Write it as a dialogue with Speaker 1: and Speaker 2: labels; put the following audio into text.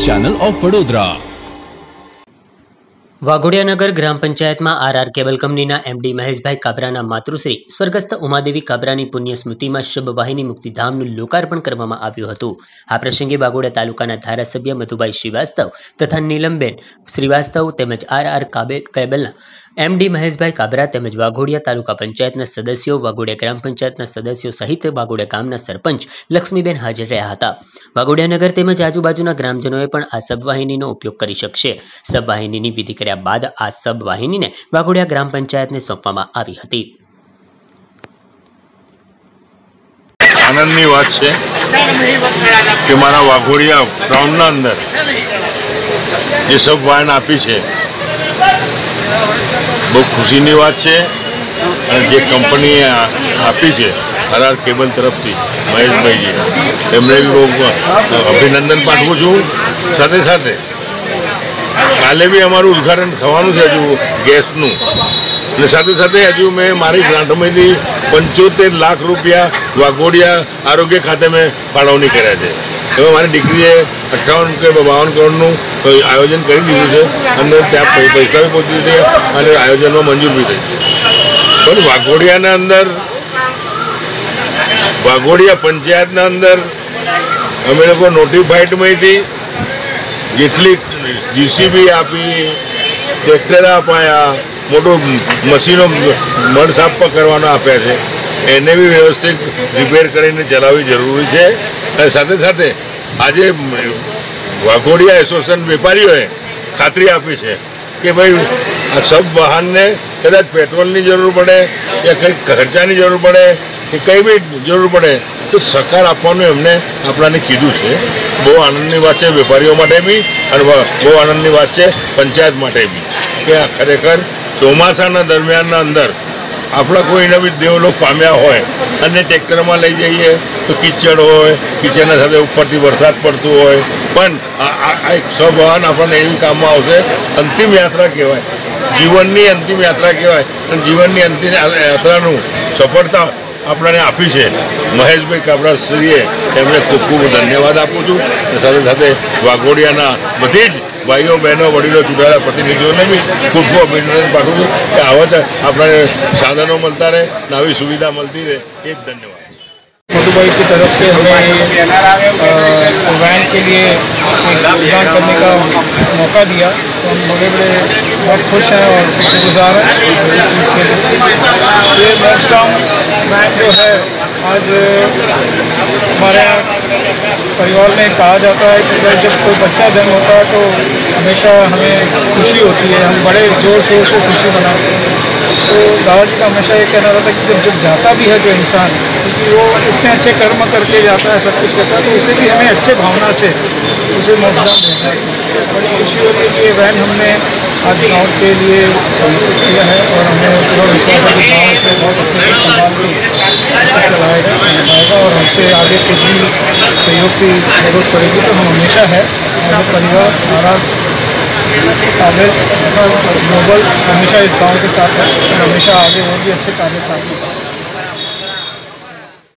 Speaker 1: Channel of Vadodara.
Speaker 2: વાઘોડિયાનગર ગ્રામ પંચાયતમાં આરઆર કેબલ કંપનીના એમડી મહેશભાઈ કાબરાના માતૃશ્રી સ્વર્ગસ્થ ઉમાદેવી કાબરાની પુણ્ય સ્મૃતિમાં શબવાહિની મુક્તિધામનું લોકાર્પણ કરવામાં આવ્યું હતું। આ પ્રસંગે વાઘોડિયા તાલુકાના ધારાસભ્ય મધુભાઈ શ્રીવાસ્તવ તથા નીલમબેન શ્રીવાસ્તવ તેમજ આરઆર કેબલના એમડી મહેશભાઈ કાબરા તેમજ વાઘોડિયા તાલુકા પંચાયતના સદસ્યો, વાઘોડિયા ગ્રામ પંચાયતના સદસ્યો સહિત વાઘોડિયા ગામના સરપંચ લક્ષ્મીબેન હાજર રહ્યા હતા। વાઘોડિયાનગર તેમજ આજુબાજુના ગ્રામજનોએ પણ આ સબવાહિનીનો ઉપયોગ કરી શકશે। સબવાહિનીની વિધિ बाद आ सब वाहिनी ने वाघोडिया ग्राम पंचायत ने सौंपवामां आवी हती।
Speaker 3: आनंदनी बात है कि मारा वाघोडिया टाउन ना अंदर ये सब वाहन आपी है, बहुत खुशी की बात है। जे कंपनी आपी है आरआर केबल तरफ थी महेश भाई जी एमने भी बहुत अभिनंदन पाठवुं छुं। साथे साथे काले भी अमारू उद्घाटन थवानुं छे हजू गैसनुं ने साथे साथे हजू मैं मारी ग्रांट में 75 लाख रुपया वाघोडिया आरोग्य खाते में फाळवणी कर्या छे। एवं मारी दीकरीए 58 के 52 करोड़नुं आयोजन करी दीधुं छे अने त्यां पैसा भी पहोंची दीधा अने आयोजन में मंजूर भी थई। पण वाघोडियाना अंदर वाघोडिया पंचायतना अंदर अमे लोको नोटिफाइड में थी जेटली जीसीबी आपी, ट्रेक्टर अपाया, मोटो मशीनों मड साफ करवाना आप्या छे, एने भी व्यवस्थित रिपेर करीने चलाववी जरूरी है। अने साथे साथे आजे वाघोडिया एसोसिएशन वेपारीओए खातरी आपी है कि भाई आ सब वाहन ने कदाच पेट्रोल की जरूर पड़े या कई खर्चा की जरूर पड़े कि कई भी जरूर पड़े तो सरकार आपवानुं एमने आपणाने कीधुं छे। बहुत आनंदनी बात है वेपारीओ माटे भी और बहुत आनंदनी बात है पंचायत माटे भी कि आ खरेखर ચોમાસાના દરમિયાનના અંદર આપણા કોઈને બી દેવલોક પામ્યા હોય અને ટ્રેક્ટરમાં લઈ જઈએ તો કિચડ હોય, કિચડના સાથે ઉપરથી વરસાદ પડતો હોય, પણ આ એક સબવાહન આપણને એવી કામમાં આવશે। અંતિમ યાત્રા કહેવાય, જીવનની અંતિમ યાત્રા કહેવાય અને જીવનની અંતિમ યાત્રાનું સફળતા आपने आपी है महेशभाई काबरा श्रीए एमने खूब खूब धन्यवाद आपू छूँ। साथ साथ वाघोडियाना बधी ज भाईओ बहनों वडीलों चूंटायेला प्रतिनिधिओं ने भी खूब खूब अभिनंदन पाठवुं छूं कि आवा ज आपणे साधनों मळता रहे, नवी सुविधा मळती रहे। एक धन्यवाद।
Speaker 4: मधुभाई की तरफ से हमें वैन के लिए योगदान करने का मौका दिया तो हम बड़े बहुत खुश हैं और शुक्रगुजार हैं इस चीज़ के लिए। ये लॉकडाउन वैन जो है आज हमारे यहाँ परिवार में कहा जाता है कि जब कोई बच्चा जन्म होता है तो हमेशा हमें खुशी होती है, हम बड़े जोर शोर से खुशी मनाते हैं। तो दादाजी का हमेशा ये कहना रहता है कि जब जाता भी है जो इंसान, क्योंकि वो इतने अच्छे कर्म करके जाता है, सब कुछ करता है, तो उसे भी हमें अच्छे भावना से उसे मोक्षदान देना चाहिए। बड़ी खुशी होती है कि ये वैन हमने आज गाँव के लिए समर्पित किया है और हमें पूरा विश्वास है कि गाँव से बहुत अच्छे से संभाल के इसे चलाएगा और हमसे आगे कुछ भी सहयोग की जरूरत पड़ेगी तो हम हमेशा है हमारे परिवार आरआर काबिल ग्लोबल हमेशा इस गांव के साथ है और हमेशा आगे और भी अच्छे कार्य साथ में